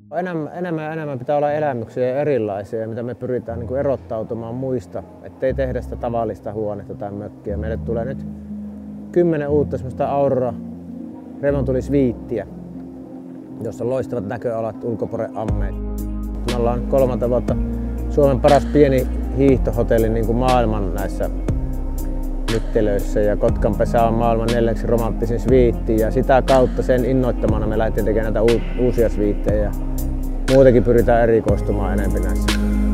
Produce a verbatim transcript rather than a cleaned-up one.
Enemmän, enemmän ja enemmän pitää olla elämyksiä ja erilaisia, mitä me pyritään niin kuin erottautumaan muista, ettei tehdä sitä tavallista huonetta tai mökkiä. Meille tulee nyt kymmenen uutta semmoista Aurora remontulisviittiä, jossa on loistavat näköalat, ulkopuoleammeet. Me ollaan kolmatta vuotta Suomen paras pieni hiihtohotelli niin kuin maailman näissä myttelöissä, ja Kotkanpesä on maailman neljänneksi romanttisin sviitti, ja sitä kautta sen innoittamana me lähdettiin tekemään näitä uusia sviittejä ja muutenkin pyritään erikoistumaan enemmän näissä.